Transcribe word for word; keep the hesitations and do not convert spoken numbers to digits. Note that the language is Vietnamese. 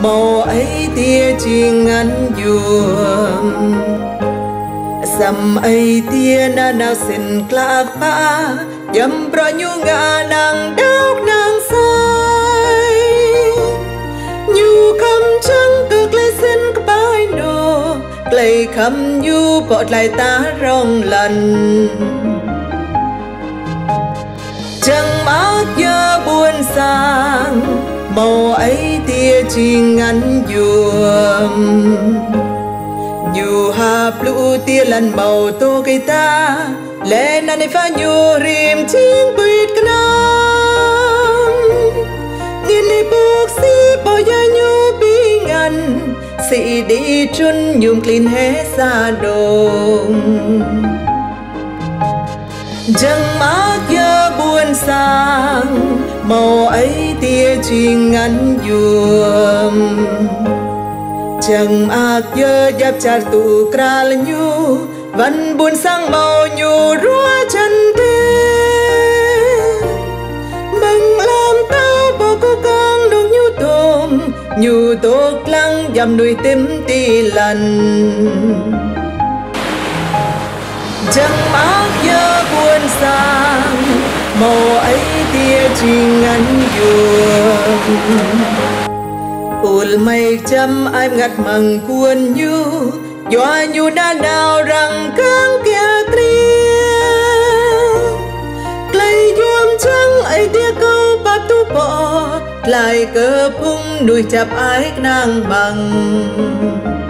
màu ấy tia chi ngắn yuam sầm ấy tia na na xin lạc pa yam pro nhu ngà nàng đau nàng say nhu cầm trắng cực lấy xin cái bài nô lấy khăm nhu bọt lại ta rong lần chẳng mát nhớ buồn sang màu ấy tia chi ngắn yuam dù hạp lũ tia lần màu tô cây ta lên anh phá nhu rìm chiếng bụi nam nhìn đi buộc si bao giờ nhu bi ngăn si đi chun nhung clean hết xa đồng chẳng mát nhớ buồn sang màu ấy tia chi ngắn yuam chẳng ác nhớ dập chặt tù kra lên nhu vẫn buồn sang màu nhu rúa chân tê mừng làm tao bỏ cô con đục nhu tôm nhu tốt lăng dầm đuôi tím tì lần chẳng ác nhớ buồn sang màu ấy tia chi ngắn yuam ul mây chăm em ngặt măng cuốn nhu doa nhu đã nào rằng căng kia tria lấy yuam trắng ấy tia câu bát tu bỏ lại cơ phung đuôi chập ái nàng bằng